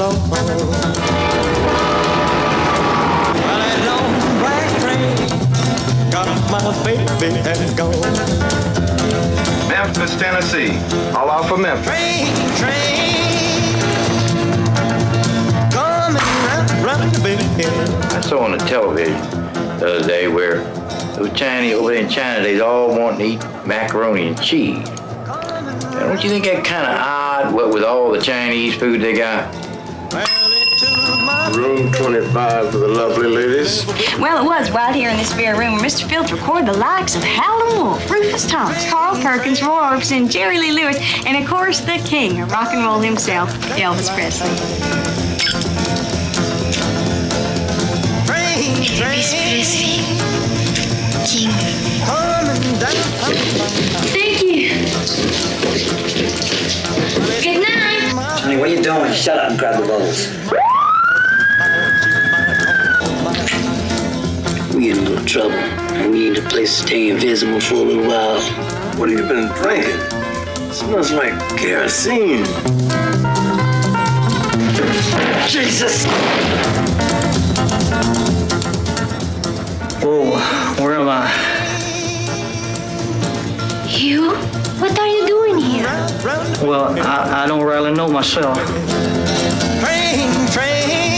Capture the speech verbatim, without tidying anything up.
long. Well, that long black train got my baby and gone. Memphis, Tennessee. All out for Memphis. Train, train, coming round, round the bend. I saw on the television the other day where those Chinese over there in China, they all want to eat macaroni and cheese. Now, don't you think that kind of odd, what with all the Chinese food they got? Room twenty-five for the lovely ladies. Well, it was right here in this very room where Mister Fields recorded the likes of Howlin' Wolf, Rufus Thomas, Carl Perkins, Roy Orbison, Jerry Lee Lewis, and of course the king of rock and roll himself, Elvis Presley. Train, train, King. coming down. Thank you. Good night. Honey, what are you doing? Shut up and grab the bowls. We in a little trouble, and we need a place to stay invisible for a little while. What have you been drinking? Smells like kerosene. Jesus! Whoa, where am I? You? What are you doing here? Well, I, I don't really know myself. Train, train,